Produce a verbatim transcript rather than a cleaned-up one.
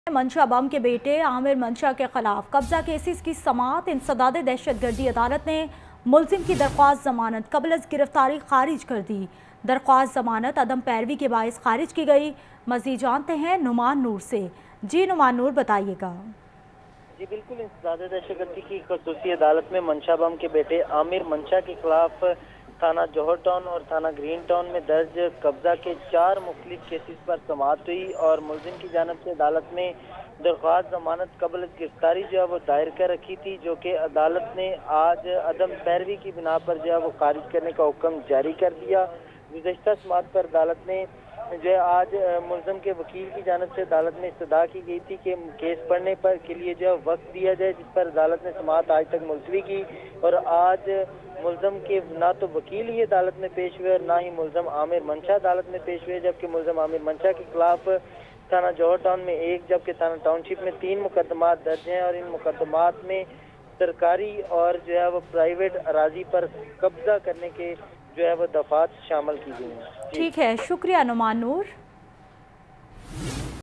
मंशा बम के बेटे आमिर मंशा के खिलाफ कब्जा केसेस की समाअत इंसदाद दहशत गर्दी अदालत ने मुलजिम की दरख्वास्त जमानत कबल अज गिरफ्तारी खारिज कर दी। दरख्वास्त जमानत अदम पैरवी के बायस खारिज की गई। मज़ीद जानते हैं नुमान नूर से। जी नुमान नूर, बताइएगा। जी बिल्कुल, इंसदाद दहशत गर्दी की खसूसी अदालत में मंशा बम के बेटे आमिर मंशा के खिलाफ थाना जौहर टाउन और थाना ग्रीन टाउन में दर्ज कब्जा के चार मुख्तलिफ केसेस पर समाअत हुई और मुलजिम की जानिब से अदालत में दरख्वास्त जमानत कबल गिरफ्तारी जो है वो दायर कर रखी थी, जो कि अदालत ने आज अदम पैरवी की बिना पर जो है वो खारिज करने का हुक्म जारी कर दिया। गुज़श्ता समाअत पर अदालत ने जो है आज मुलजिम के वकील की जानिब से अदालत में इस्तदा की गई थी कि केस पढ़ने पर के लिए जो है वक्त दिया जाए, जिस पर अदालत ने समाअत आज तक मुलतवी की और आज मुलजिम के ना तो वकील ही अदालत में पेश हुए और ना ही मुलजिम आमिर मंशा अदालत में पेश हुए, जबकि मुलजिम आमिर मंशा के खिलाफ थाना जौहर टाउन में एक जबकि थाना टाउनशिप में तीन मुकदमात दर्ज हैं और इन मुकदमात में सरकारी और जो है वो प्राइवेट अराजी पर कब्जा करने के जो है वो दफात शामिल की गई हैं। ठीक है, शुक्रिया नुमान नूर।